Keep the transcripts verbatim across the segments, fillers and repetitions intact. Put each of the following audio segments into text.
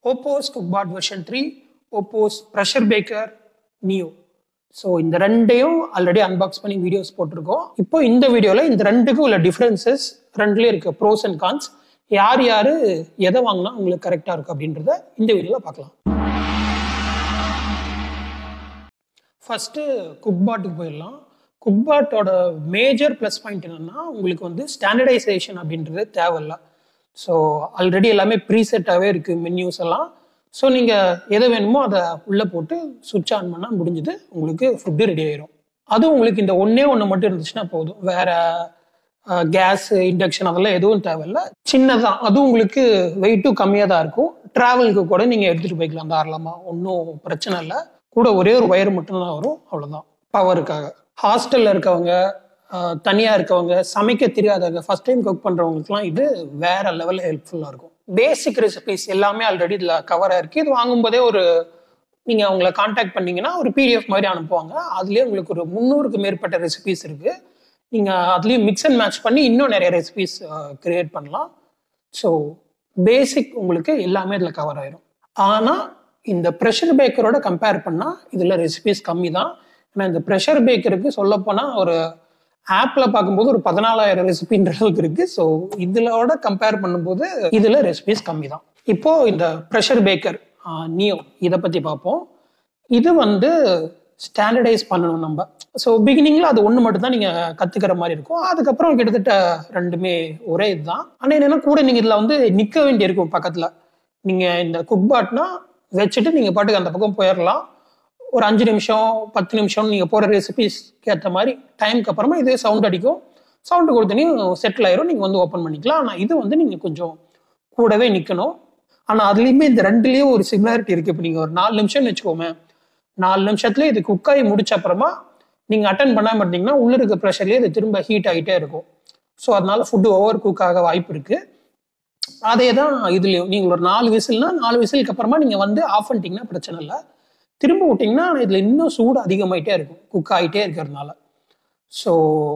OPOS CookBot version three, OPOS pressure baker Neo. So இந்த ரெண்டையும் already unbox பண்ணி videos போட்டிருக்கோம். இப்போ இந்த வீடியோவில் இந்த ரெண்டுக்கும் உள்ள டிஃப்ரென்சஸ் ரெண்டுலேயும் இருக்க ப்ரோஸ் அண்ட் கான்ஸ், யார் யார் எதை வாங்கினா உங்களுக்கு கரெக்டாக இருக்கும் அப்படின்றத இந்த வீடியோவில் பார்க்கலாம். ஃபஸ்ட்டு குக்பாட்டுக்கு போயிடலாம். குக்பாட்டோட மேஜர் ப்ளஸ் பாயிண்ட் என்னென்னா, உங்களுக்கு வந்து ஸ்டாண்டர்டைசேஷன் அப்படின்றது தேவையில்லை. ஸோ ஆல்ரெடி எல்லாமே ப்ரீசெட்டாகவே இருக்குது மென்யூஸ் எல்லாம். ஸோ நீங்கள் எதை வேணுமோ அதை உள்ளே போட்டு சுவிட்ச் ஆன் பண்ணால் முடிஞ்சுது, உங்களுக்கு ஃபுட்டு ரெடி ஆயிரும். அதுவும் உங்களுக்கு இந்த ஒன்றே ஒன்று மட்டும் இருந்துச்சுன்னா போதும், வேறு கேஸ் இண்டக்ஷன் அதெல்லாம் எதுவும் தேவையில்லை. சின்னதான், அதுவும் உங்களுக்கு வெயிட்டும் கம்மியாக தான் இருக்கும். ட்ராவலுக்கு கூட நீங்கள் எடுத்துகிட்டு போய்க்கலாம் தாராளமாக, ஒன்றும் பிரச்சனை இல்லை. கூட ஒரே ஒரு ஒயர் மட்டும்தான் வரும், அவ்வளோதான் பவருக்காக. ஹாஸ்டலில் இருக்கவங்க, தனியாக இருக்கவங்க, சமைக்க தெரியாதவங்க, ஃபஸ்ட் டைம் குக் பண்ணுறவங்களுக்குலாம் இது வேற லெவலில் ஹெல்ப்ஃபுல்லாக இருக்கும். பேசிக் ரெசிபிஸ் எல்லாமே ஆல்ரெடி இதில் கவராக இருக்குது. இது வாங்கும்போதே ஒரு நீங்கள் அவங்கள கான்டாக்ட் பண்ணிங்கன்னா ஒரு பிடிஎஃப் மாதிரி அனுப்புவாங்க. அதுலேயே உங்களுக்கு ஒரு முந்நூறுக்கு மேற்பட்ட ரெசிபிஸ் இருக்குது. நீங்கள் அதுலேயும் மிக்ஸ் அண்ட் மேட்ச் பண்ணி இன்னும் நிறைய ரெசிபிஸ் க்ரியேட் பண்ணலாம். ஸோ பேசிக் உங்களுக்கு எல்லாமே இதில் கவர் ஆயிரும். ஆனால் இந்த ப்ரெஷர் பேக்கரோட கம்பேர் பண்ணால் இதில் ரெசிபிஸ் கம்மி தான். ஏன்னா இந்த ப்ரெஷர் பேக்கருக்கு சொல்லப்போனால் ஒரு ஆப்பில் பார்க்கும்போது ஒரு பதினாலாயிரம் ரெசிபின்ற அளவுக்கு இருக்குது. ஸோ இதிலோட கம்பேர் பண்ணும்போது இதில் ரெசிபிஸ் கம்மி தான். இப்போது இந்த ப்ரெஷர் பேக்கர் நியோ இதை பற்றி பார்ப்போம். இது வந்து ஸ்டாண்டர்டைஸ் பண்ணணும் நம்ம. ஸோ பிகினிங்கில் அது ஒன்று மட்டும் தான் நீங்கள் கற்றுக்கிற மாதிரி இருக்கும். அதுக்கப்புறம் கிட்டத்தட்ட ரெண்டுமே ஒரே இதுதான். ஆனால் என்னென்னா கூட நீங்கள் இதில் வந்து நிற்க வேண்டியிருக்கும் பக்கத்தில். நீங்கள் இந்த குக்பாட்னா வச்சுட்டு நீங்கள் பாட்டுக்கு அந்த பக்கம் போயிடலாம். ஒரு அஞ்சு நிமிஷம் பத்து நிமிஷம் நீங்கள் போகிற ரெசிபிஸ்க்கு ஏற்ற மாதிரி டைமுக்கு அப்புறமா இதே சவுண்ட் அடிக்கும். சவுண்டு கொடுத்தனையும் செட்டில் ஆயிரும், நீங்கள் வந்து ஓப்பன் பண்ணிக்கலாம். ஆனால் இது வந்து நீங்கள் கொஞ்சம் கூடவே நிற்கணும். ஆனால் அதுலேயுமே இந்த ரெண்டுலேயும் ஒரு சிமிலாரிட்டி இருக்குது. இப்போ நீங்கள் ஒரு நாலு நிமிஷம்னு வச்சுக்கோமே, நாலு நிமிஷத்துல இது குக்காகி முடிச்ச அப்புறமா நீங்கள் அட்டன் பண்ணாமல் இருந்தீங்கன்னா உள்ள இருக்க ப்ரெஷர்லேயே இது திரும்ப ஹீட் ஆகிட்டே இருக்கும். ஸோ அதனால ஃபுட்டு ஓவர் குக் ஆக வாய்ப்பு இருக்குது. அதே தான் இதுலேயும். நீங்கள் ஒரு நாலு விசில்னா நாலு விசிலுக்கு அப்புறமா நீங்கள் வந்து ஆஃப் பண்ணிட்டீங்கன்னா பிரச்சனை இல்லை. திரும்ப விட்டிங்கன்னா இதில் இன்னும் சூடு அதிகமாகிட்டே இருக்கும், குக் ஆகிட்டே இருக்கிறதுனால. ஸோ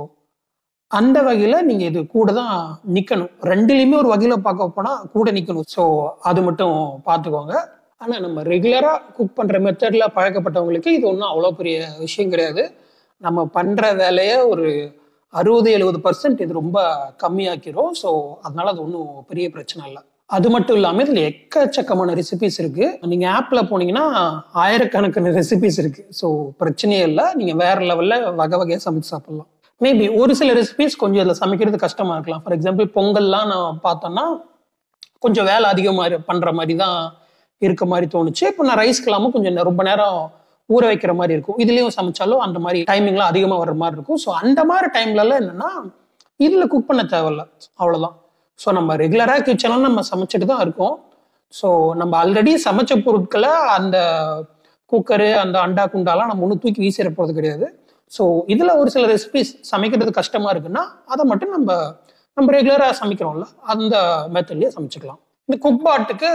அந்த வகையில் நீங்கள் இது கூட தான் நிற்கணும். ரெண்டுலேயுமே ஒரு வகையில் பார்க்க போனால் கூட நிற்கணும். ஸோ அது மட்டும் பார்த்துக்கோங்க. ஆனால் நம்ம ரெகுலராக குக் பண்ணுற மெத்தடில் பழக்கப்பட்டவங்களுக்கு இது ஒன்றும் அவ்வளோ பெரிய விஷயம் கிடையாது. நம்ம பண்ணுற வேலையை ஒரு அறுபது எழுபது பர்சன்ட் இது ரொம்ப கம்மியாக்கிறோம். ஸோ அதனால அது ஒன்றும் பெரிய பிரச்சனை இல்லை. அது மட்டும் இல்லாமல் இதில் எக்கச்சக்கமான ரெசிபிஸ் இருக்குது. நீங்கள் ஆப்பில் போனீங்கன்னா ஆயிரக்கணக்கான ரெசிபிஸ் இருக்குது. ஸோ பிரச்சனையே இல்லை, நீங்கள் வேறு லெவலில் வகை வகையாக சமைச்சு சாப்பிட்லாம். மேபி ஒரு சில ரெசிபிஸ் கொஞ்சம் இதில் சமைக்கிறது கஷ்டமாக இருக்கலாம். ஃபார் எக்ஸாம்பிள் பொங்கல்லாம் நான் பார்த்தோன்னா கொஞ்சம் வேலை அதிகமாக பண்ணுற மாதிரி தான் இருக்க மாதிரி தோணுச்சு. இப்போ நான் ரைஸ்க்கெல்லாமும் கொஞ்சம் ரொம்ப நேரம் ஊற வைக்கிற மாதிரி இருக்கும். இதுலேயும் சமைச்சாலும் அந்த மாதிரி டைமிங்லாம் அதிகமாக வர்ற மாதிரி இருக்கும். ஸோ அந்த மாதிரி டைம்லலாம் என்னென்னா இதில் குக் பண்ண தேவையில்ல, அவ்வளோதான். ஸோ நம்ம ரெகுலராக கிச்சனில் நம்ம சமைச்சிட்டு தான் இருக்கோம். ஸோ நம்ம ஆல்ரெடி சமைச்ச பொருட்களை அந்த குக்கரு அந்த அண்டா குண்டாலாம் நம்ம ஒன்றும் தூக்கி வீசிட போகிறது கிடையாது. ஸோ இதில் ஒரு சில ரெசிபிஸ் சமைக்கிறது கஷ்டமாக இருக்குன்னா அதை மட்டும் நம்ம நம்ம ரெகுலராக சமைக்கிறோம்ல அந்த மெத்தட்லேயே சமைச்சிக்கலாம். இந்த குக்பாட்டுக்கு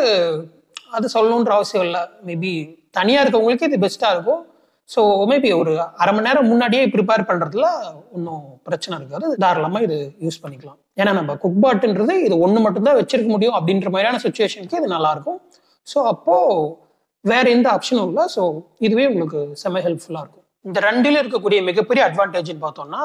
அது சொல்லணுன்ற அவசியம் இல்லை. மேபி தனியாக இருக்கவங்களுக்கு இது பெஸ்ட்டாக இருக்கும். ஸோ மேபி ஒரு அரை மணி நேரம் முன்னாடியே ப்ரிப்பேர் பண்ணுறதுல ஒன்றும் பிரச்சனை இருக்காது, தாராளமாக இது யூஸ் பண்ணிக்கலாம். ஏன்னா நம்ம குக்பாட்டுன்றது இது ஒன்று மட்டும்தான் வச்சிருக்க முடியும் அப்படின்ற மாதிரியான சுச்சுவேஷனுக்கு இது நல்லாயிருக்கும். ஸோ அப்போது வேற எந்த ஆப்ஷனும் இல்லை. ஸோ இதுவே உங்களுக்கு செம்ம ஹெல்ப்ஃபுல்லாக இருக்கும். இந்த ரெண்டில் இருக்கக்கூடிய மிகப்பெரிய அட்வான்டேஜ்னு பார்த்தோம்னா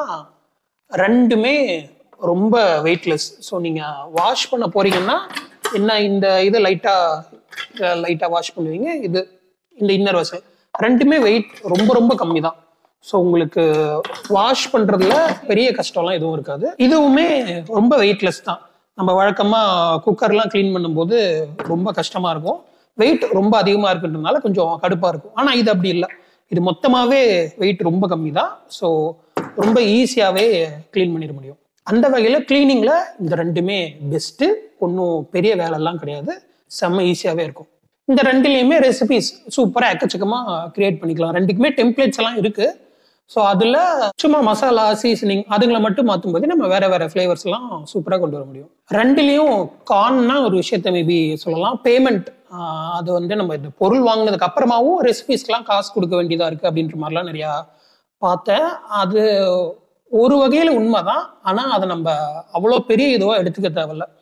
ரெண்டுமே ரொம்ப வெயிட்லெஸ். ஸோ நீங்கள் வாஷ் பண்ண போறீங்கன்னா என்ன, இந்த இதை லைட்டாக லைட்டாக வாஷ் பண்ணுவீங்க, இது இந்த இன்னர் வசல் ரெண்டுமே வெயிட் ரொம்ப ரொம்ப கம்மி தான். ஸோ உங்களுக்கு வாஷ் பண்ணுறதுல பெரிய கஷ்டம்லாம் எதுவும் இருக்காது. இதுவுமே ரொம்ப வெயிட்லெஸ் தான். நம்ம வழக்கமாக குக்கர்லாம் க்ளீன் பண்ணும்போது ரொம்ப கஷ்டமாக இருக்கும், வெயிட் ரொம்ப அதிகமாக இருக்குன்றதுனால கொஞ்சம் கடுப்பாக இருக்கும். ஆனால் இது அப்படி இல்லை, இது மொத்தமாகவே வெயிட் ரொம்ப கம்மி தான். ஸோ ரொம்ப ஈஸியாகவே க்ளீன் பண்ணிட முடியும். அந்த வகையில் க்ளீனிங்கில் இந்த ரெண்டுமே பெஸ்ட்டு. ஒன்றும் பெரிய வேலைலாம் கிடையாது, செம்ம ஈஸியாகவே இருக்கும். இந்த ரெண்டுலேயுமே ரெசிபிஸ் சூப்பராக எக்கச்சக்கமாக க்ரியேட் பண்ணிக்கலாம். ரெண்டுக்குமே டெம்ப்ளேட்ஸ் எல்லாம் இருக்குது. ஸோ அதில் சும்மா மசாலா சீசனிங் அதுங்களை மட்டும் மாற்றும் போது நம்ம வேறு வேறு ஃப்ளேவர்ஸ்லாம் சூப்பராக கொண்டு வர முடியும். ரெண்டுலேயும் கான்னா ஒரு விஷயத்த மேபி சொல்லலாம், பேமெண்ட். அது வந்து நம்ம இந்த பொருள் வாங்கினதுக்கு அப்புறமாவும் ரெசிபிஸ்க்கெலாம் காசு கொடுக்க வேண்டியதாக இருக்குது அப்படின்ற மாதிரிலாம் நிறையா பார்த்தேன். அது ஒரு வகையில் உண்மை தான். ஆனால் அதை நம்ம அவ்வளோ பெரிய இதுவாக எடுத்துக்க தேவையில்ல.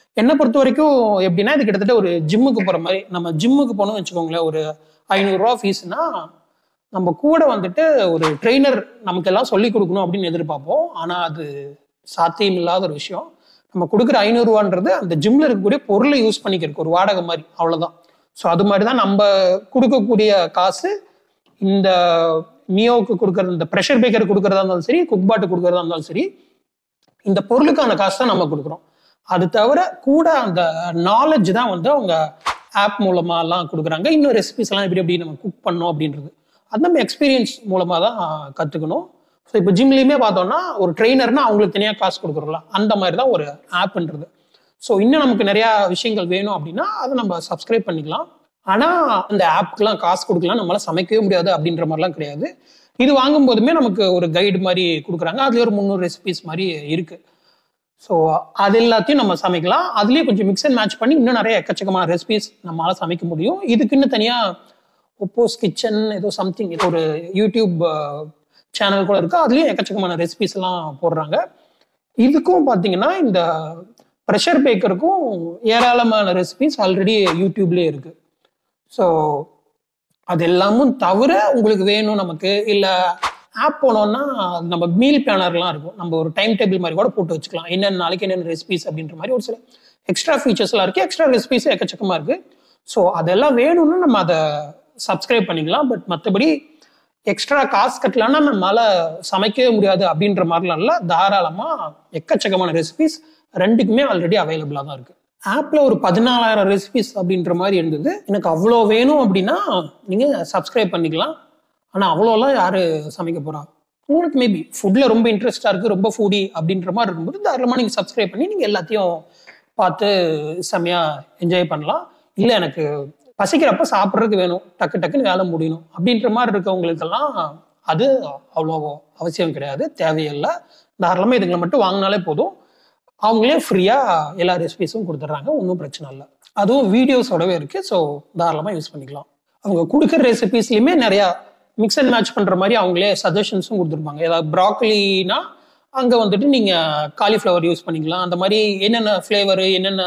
என்னை பொறுத்த வரைக்கும் எப்படின்னா இது கிட்டத்தட்ட ஒரு ஜிம்முக்கு போகிற மாதிரி. நம்ம ஜிம்முக்கு போனோம்னு வச்சுக்கோங்களேன், ஒரு ஐநூறுரூவா ஃபீஸ்னா நம்ம கூட வந்துட்டு ஒரு ட்ரெயினர் நமக்கு எல்லாம் சொல்லி கொடுக்கணும் அப்படின்னு எதிர்பார்ப்போம். ஆனால் அது சாத்தியம் இல்லாத ஒரு விஷயம். நம்ம கொடுக்குற ஐநூறுரூவான்றது அந்த ஜிம்ல இருக்கக்கூடிய பொருளை யூஸ் பண்ணிக்கிறதுக்கு ஒரு வாடகை மாதிரி, அவ்வளோதான். ஸோ அது மாதிரி தான் நம்ம கொடுக்கக்கூடிய காசு இந்த நியோவுக்கு கொடுக்கறது, இந்த ப்ரெஷர் பேக்கர் கொடுக்கறதா இருந்தாலும் சரி, குக்பாட்டு கொடுக்கறதா இருந்தாலும் சரி, இந்த பொருளுக்கான காசு தான் நம்ம கொடுக்குறோம். அது தவிர கூட அந்த நாலேஜ் தான் வந்து அவங்க ஆப் மூலமா எல்லாம் கொடுக்குறாங்க. இன்னும் ரெசிபிஸ் எல்லாம் எப்படி எப்படி நம்ம குக் பண்ணோம் அப்படின்றது அது நம்ம எக்ஸ்பீரியன்ஸ் மூலமா தான் கற்றுக்கணும். ஸோ இப்போ ஜிம்லேயுமே பார்த்தோம்னா ஒரு ட்ரெயினர்னா அவங்களுக்கு தனியாக காசு கொடுக்குறோம்ல, அந்த மாதிரி தான் ஒரு ஆப்ன்றது. ஸோ இன்னும் நமக்கு நிறையா விஷயங்கள் வேணும் அப்படின்னா அதை நம்ம சப்ஸ்கிரைப் பண்ணிக்கலாம். ஆனால் அந்த ஆப்புக்கெல்லாம் காசு கொடுக்கலாம், நம்மளால சமைக்கவே முடியாது அப்படின்ற மாதிரிலாம் கிடையாது. இது வாங்கும் போதுமே நமக்கு ஒரு கைடு மாதிரி கொடுக்குறாங்க. அதுலேயே ஒரு முந்நூறு ரெசிபிஸ் மாதிரி இருக்கு. ஸோ அது எல்லாத்தையும் நம்ம சமைக்கலாம். அதுலேயே கொஞ்சம் மிக்ஸ் அண்ட் மேட்ச் பண்ணி இன்னும் நிறைய எக்கச்சக்கமான ரெசிபிஸ் நம்மளால சமைக்க முடியும். இதுக்குன்னு தனியாக ஒப்போஸ் கிச்சன் ஏதோ சம்திங் ஒரு யூடியூப் சேனல் கூட இருக்கு. அதுலேயும் எக்கச்சக்கமான ரெசிபிஸ் எல்லாம் போடுறாங்க. இதுக்கும் பார்த்தீங்கன்னா இந்த ப்ரெஷர் பேக்கருக்கும் ஏராளமான ரெசிபிஸ் ஆல்ரெடி யூடியூப்லேயே இருக்கு. ஸோ அது எல்லாமும் தவிர உங்களுக்கு வேணும் நமக்கு இல்லை ஆப் போனோம்னா நம்ம மீல் பிளானர்லாம் இருக்கும். நம்ம ஒரு டைம் டேபிள் மாதிரி கூட போட்டு வச்சுக்கலாம், என்னென்ன நாளைக்கு என்னென்ன ரெசிபிஸ் அப்படின்ற மாதிரி ஒரு சில எக்ஸ்ட்ரா ஃபீச்சர்ஸ்லாம் இருக்குது. எக்ஸ்ட்ரா ரெசிபிஸ் எக்கச்சக்கமாக இருக்குது. ஸோ அதெல்லாம் வேணும்னா நம்ம அதை சப்ஸ்கிரைப் பண்ணிக்கலாம். பட் மற்றபடி எக்ஸ்ட்ரா காசு கட்டலான்னா நம்மளால சமைக்கவே முடியாது அப்படின்ற மாதிரிலாம் இல்லை. தாராளமாக எக்கச்சக்கமான ரெசிபிஸ் ரெண்டுக்குமே ஆல்ரெடி அவைலபிளாக தான் இருக்குது. ஆப்பில் ஒரு பதினாலாயிரம் ரெசிபிஸ் அப்படின்ற மாதிரி இருந்தது. எனக்கு அவ்வளோ வேணும் அப்படின்னா நீங்கள் சப்ஸ்கிரைப் பண்ணிக்கலாம். ஆனால் அவ்வளோலாம் யார் சமைக்க போகிறா? உங்களுக்கு மேபி ஃபுட்டில் ரொம்ப இன்ட்ரெஸ்டாக இருக்குது, ரொம்ப ஃபுடி அப்படின்ற மாதிரி இருக்கும்போது தாராளமாக நீங்கள் சப்ஸ்கிரைப் பண்ணி நீங்கள் எல்லாத்தையும் பார்த்து செம்மையாக என்ஜாய் பண்ணலாம். இல்லை எனக்கு பசிக்கிறப்ப சாப்பிட்றதுக்கு வேணும், டக்கு டக்குன்னு வேலை முடியணும் அப்படின்ற மாதிரி இருக்கவங்களுக்கெல்லாம் அது அவ்வளோ அவசியம் கிடையாது, தேவையில்லை. தாராளமாக இதுங்களை மட்டும் வாங்கினாலே போதும். அவங்களே ஃப்ரீயாக எல்லா ரெசிபிஸும் கொடுத்துட்றாங்க, ஒன்றும் பிரச்சனை இல்லை. அதுவும் வீடியோஸோடவே இருக்குது. ஸோ தாராளமாக யூஸ் பண்ணிக்கலாம். அவங்க கொடுக்குற ரெசிபிஸ்லையுமே நிறையா மிக்ஸ் அண்ட் மேட்ச் பண்ணுற மாதிரி அவங்களே சஜஷன்ஸும் கொடுத்துருப்பாங்க. ஏதாவது ப்ராக்கலினா அங்கே வந்துட்டு நீங்கள் காலிஃப்ளவர் யூஸ் பண்ணிக்கலாம். அந்த மாதிரி என்னென்ன ஃப்ளேவரு, என்னென்ன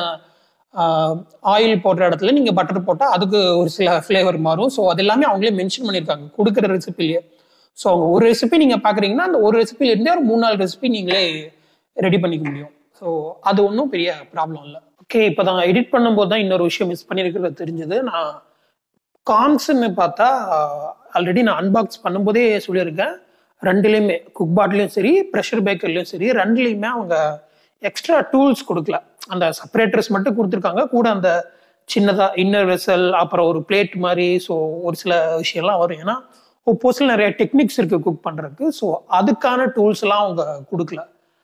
ஆயில் போடுற இடத்துல நீங்கள் பட்டர் போட்டால் அதுக்கு ஒரு சில ஃப்ளேவர் மாறும். ஸோ அது எல்லாமே அவங்களே மென்ஷன் பண்ணியிருக்காங்க கொடுக்குற ரெசிபிலேயே. ஸோ அவங்க ஒரு ரெசிபி நீங்கள் பார்க்குறீங்கன்னா அந்த ஒரு ரெசிபிலேருந்தே ஒரு மூணு நாலு ரெசிபி நீங்களே ரெடி பண்ணிக்க முடியும். ஸோ அது ஒன்றும் பெரிய ப்ராப்ளம் இல்லை. ஓகே, இப்போ தான் எடிட் பண்ணும்போது தான் இன்னொரு விஷயம் மிஸ் பண்ணியிருக்கிறது தெரிஞ்சது. நான் கான்ஸ்ன்னு பார்த்தா ஆல்ரெடி நான் அன்பாக்ஸ் பண்ணும்போதே சொல்லியிருக்கேன். ரெண்டுலேயுமே குக்பாட்லேயும் சரி ப்ரெஷர் பேக்கர்லேயும் சரி ரெண்டுலேயுமே அவங்க எக்ஸ்ட்ரா டூல்ஸ் கொடுக்கல. அந்த செப்பரேட்டர்ஸ் மட்டும் கொடுத்துருக்காங்க, கூட அந்த சின்னதாக இன்னர் வெசல், அப்புறம் ஒரு பிளேட் மாதிரி. ஸோ ஒரு சில விஷயம்லாம் வரும். ஏன்னா ஒப்போஸில் நிறைய டெக்னிக்ஸ் இருக்குது குக் பண்ணுறதுக்கு. ஸோ அதுக்கான டூல்ஸ்லாம் அவங்க கொடுக்கல.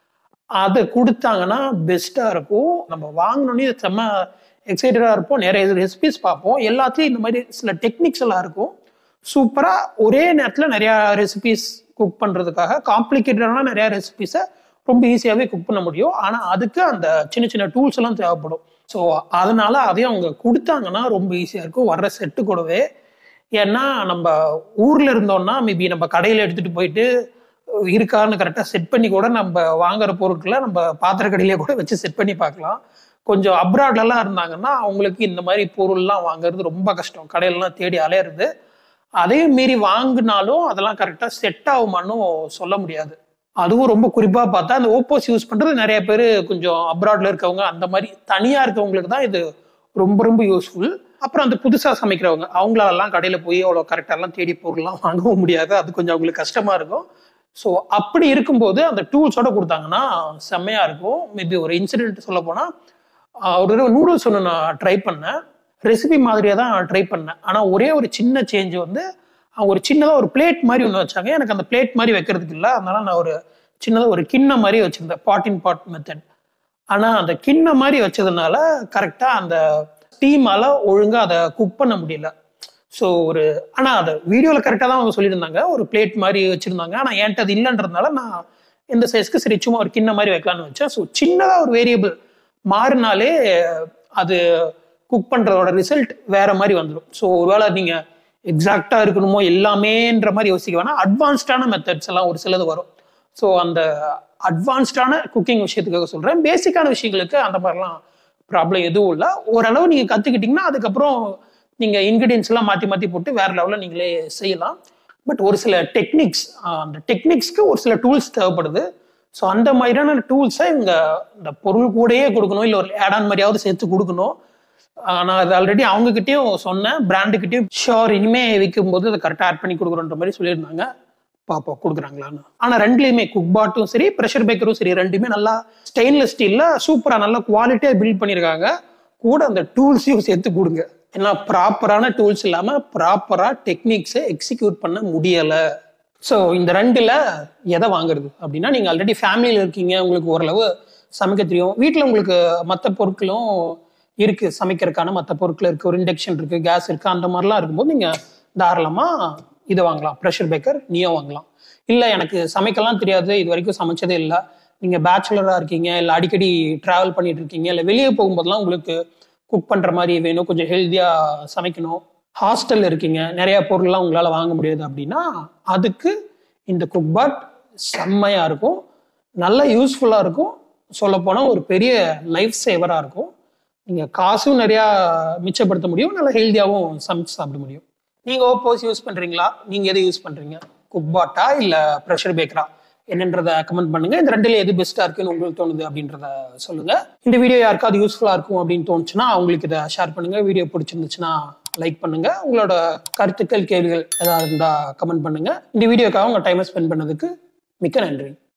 அதை கொடுத்தாங்கன்னா பெஸ்ட்டாக இருக்கும். நம்ம வாங்கினோன்னே செம்ம எக்ஸைட்டடாக இருப்போம், நிறைய ரெசிபிஸ் பார்ப்போம். எல்லாத்துலேயும் இந்த மாதிரி சில டெக்னிக்ஸ் எல்லாம் இருக்கும். சூப்பராக ஒரே நேரத்தில் நிறையா ரெசிபிஸ் குக் பண்ணுறதுக்காக காம்ப்ளிகேட்டடான நிறையா ரெசிபிஸை ரொம்ப ஈஸியாகவே குக் பண்ண முடியும். ஆனால் அதுக்கு அந்த சின்ன சின்ன டூல்ஸ் எல்லாம் தேவைப்படும். ஸோ அதனால அதையும் அவங்க கொடுத்தாங்கன்னா ரொம்ப ஈஸியாக இருக்கும் வர்ற செட்டு கூடவே. ஏன்னா நம்ம ஊரில் இருந்தோம்னா மேபி நம்ம கடையில் எடுத்துகிட்டு போயிட்டு இருக்கான்னு கரெக்டாக செட் பண்ணி கூட நம்ம வாங்குற பொருட்களை நம்ம பாத்திர கடையிலே கூட வச்சு செட் பண்ணி பார்க்கலாம். கொஞ்சம் அப்ராட்லலாம் இருந்தாங்கன்னா அவங்களுக்கு இந்த மாதிரி பொருள்லாம் வாங்குறது ரொம்ப கஷ்டம், கடையிலலாம் தேடி அலையிறது. அதையும் மீறி வாங்கினாலும் அதெல்லாம் கரெக்டாக செட் ஆகுமான்னு சொல்ல முடியாது. அதுவும் ரொம்ப குறிப்பாக பார்த்தா அந்த ஓப்போஸ் யூஸ் பண்ணுறது நிறைய பேர் கொஞ்சம் அப்ராட்ல இருக்கவங்க, அந்த மாதிரி தனியாக இருக்கவங்களுக்கு தான் இது ரொம்ப ரொம்ப யூஸ்ஃபுல். அப்புறம் அந்த புதுசாக சமைக்கிறவங்க அவங்களாலாம் கடையில் போய் அவ்வளோ கரெக்டாலாம் தேடி பொருள்லாம் வாங்கவும் முடியாது, அது கொஞ்சம் அவங்களுக்கு கஷ்டமாக இருக்கும். ஸோ அப்படி இருக்கும்போது அந்த டூல்ஸோட கொடுத்தாங்கன்னா செம்மையாக இருக்கும். மேபி ஒரு இன்சிடென்ட் சொல்ல போனால் ஒரு நூடுல்ஸ் ஒன்று நான் ட்ரை பண்ணேன், ரெசிபி மாதிரியாக தான் ட்ரை பண்ணேன். ஆனால் ஒரே ஒரு சின்ன சேஞ்ச் வந்து அவங்க ஒரு சின்னதாக ஒரு பிளேட் மாதிரி ஒன்று வச்சாங்க. எனக்கு அந்த பிளேட் மாதிரி வைக்கிறதுக்கு இல்லை, அதனால நான் ஒரு சின்னதாக ஒரு கிண்ண மாதிரி வச்சுருந்தேன், பாட் இன் பாட் மெத்தட். ஆனால் அந்த கிண்ண மாதிரி வச்சதுனால கரெக்டாக அந்த ஸ்டீமால் ஒழுங்காக அதை குக் பண்ண முடியல. ஸோ ஒரு ஆனால் அதை வீடியோவில் கரெக்டாக தான் அவங்க சொல்லியிருந்தாங்க, ஒரு பிளேட் மாதிரி வச்சுருந்தாங்க. ஆனால் என்கிட்ட அது இல்லைன்றதுனால நான் எந்த சைஸ்க்கு சரி சும்மா ஒரு கிண்ண மாதிரி வைக்கலான்னு வச்சேன். ஸோ சின்னதாக ஒரு வேரியபிள் மாறினாலே அது குக் பண்ணுறதோட ரிசல்ட் வேற மாதிரி வந்துடும். ஸோ ஒருவேளை நீங்கள் எக்ஸாக்டாக இருக்கணுமோ எல்லாமேன்ற மாதிரி யோசிக்க வேணாம், அட்வான்ஸ்டான மெத்தட்ஸ் எல்லாம் ஒரு சிலது வரும். ஸோ அந்த அட்வான்ஸ்டான குக்கிங் விஷயத்துக்காக சொல்கிறேன், பேசிக்கான விஷயங்களுக்கு அந்த மாதிரிலாம் ப்ராப்ளம் எதுவும் இல்லை. ஓரளவு நீங்கள் கற்றுக்கிட்டிங்கன்னா அதுக்கப்புறம் நீங்கள் இன்க்ரீடியன்ஸ் எல்லாம் மாற்றி மாற்றி போட்டு வேறு லெவலில் நீங்களே செய்யலாம். பட் ஒரு சில டெக்னிக்ஸ், அந்த டெக்னிக்ஸ்க்கு ஒரு சில டூல்ஸ் தேவைப்படுது. ஸோ அந்த மாதிரியான டூல்ஸை இவங்க இந்த பொருள் கூடயே கொடுக்கணும், இல்லை ஒரு ஆட் ஆன் மாதிரியாவது சேர்த்து கொடுக்கணும். நான் அது ஆல்ரெடி அவங்ககிட்டயும் சொன்னேன், பிராண்டுக்கிட்டையும் ஷோர் இனிமேல் விற்கும்போது அதை கரெக்டாக ஆட் பண்ணி கொடுக்குறோன்ற மாதிரி சொல்லியிருந்தாங்க. பாப்பா கொடுக்குறாங்களான்னு. ஆனால் ரெண்டுலேயுமே குக்பாட்டும் சரி ப்ரெஷர் பேக்கரும் சரி ரெண்டுமே நல்லா ஸ்டெயின்லெஸ் ஸ்டீலில் சூப்பராக நல்லா குவாலிட்டியாக பில்ட் பண்ணியிருக்காங்க. கூட அந்த டூல்ஸையும் சேர்த்து கொடுங்க. ஏன்னா ப்ராப்பரான டூல்ஸ் இல்லாமல் ப்ராப்பராக டெக்னிக்ஸை எக்ஸிக்யூட் பண்ண முடியலை. ஸோ இந்த ரெண்டில் எதை வாங்குறது அப்படின்னா, நீங்கள் ஆல்ரெடி ஃபேமிலியில் இருக்கீங்க, உங்களுக்கு ஓரளவு சமைக்க தெரியும், வீட்டில் உங்களுக்கு மற்ற பொருட்களும் இருக்குது, சமைக்கிறதுக்கான மற்ற பொருட்கள் இருக்குது, ஒரு இண்டக்ஷன் இருக்குது, கேஸ் இருக்குது, அந்த மாதிரிலாம் இருக்கும்போது நீங்கள் தாராளமாக இதை வாங்கலாம், ப்ரெஷர் பேக்கர் நியோ வாங்கலாம். இல்லை எனக்கு சமைக்கலாம் தெரியாது, இது வரைக்கும் சமைச்சதே இல்லை, நீங்கள் பேச்சுலராக இருக்கீங்க, இல்லை அடிக்கடி ட்ராவல் பண்ணிட்டு இருக்கீங்க, இல்லை வெளியே போகும்போதெல்லாம் உங்களுக்கு குக் பண்ணுற மாதிரி வேணும், கொஞ்சம் ஹெல்த்தியாக சமைக்கணும், ஹாஸ்டல் இருக்கீங்க, நிறைய பொருள்லாம் உங்களால் வாங்க முடியாது அப்படின்னா அதுக்கு இந்த குக்பாட் செம்மையாக இருக்கும், நல்ல யூஸ்ஃபுல்லாக இருக்கும். சொல்லப்போனால் ஒரு பெரிய லைஃப் சேவராக இருக்கும். நீங்கள் காசும் நிறையா மிச்சப்படுத்த முடியும், நல்லா ஹெல்த்தியாகவும் சமைச்சு சாப்பிட முடியும். நீங்கள் ஓப்போஸ் யூஸ் பண்ணுறீங்களா? நீங்கள் எது யூஸ் பண்ணுறீங்க? குக்பாட்டா இல்லை ப்ரெஷர் பேக்கரா? என்னன்றதை கமெண்ட் பண்ணுங்க. இந்த ரெண்டுல எது பெஸ்ட்டாக இருக்குன்னு உங்களுக்கு தோணுது அப்படின்றத சொல்லுங்க. இந்த வீடியோ யாருக்காவது யூஸ்ஃபுல்லாக இருக்கும் அப்படின்னு தோணுச்சுன்னா அவங்களுக்கு இதை ஷேர் பண்ணுங்க. வீடியோ பிடிச்சிருந்துச்சுன்னா லைக் பண்ணுங்க. உங்களோட கருத்துக்கள் கேள்விகள் ஏதாவது இருந்தால் கமெண்ட் பண்ணுங்க. இந்த வீடியோக்காக உங்கள் டைமை ஸ்பெண்ட் பண்ணதுக்கு மிக்க நன்றி.